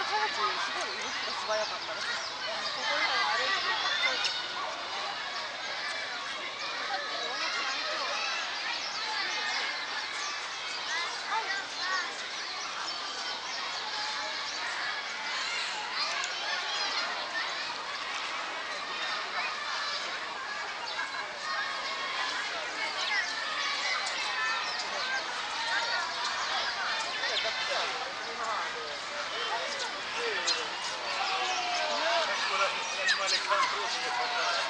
チャーチすごい動きが素早かったらしい。ここ以外歩いてくるとちょいちょい。 Animale clamoroso che fa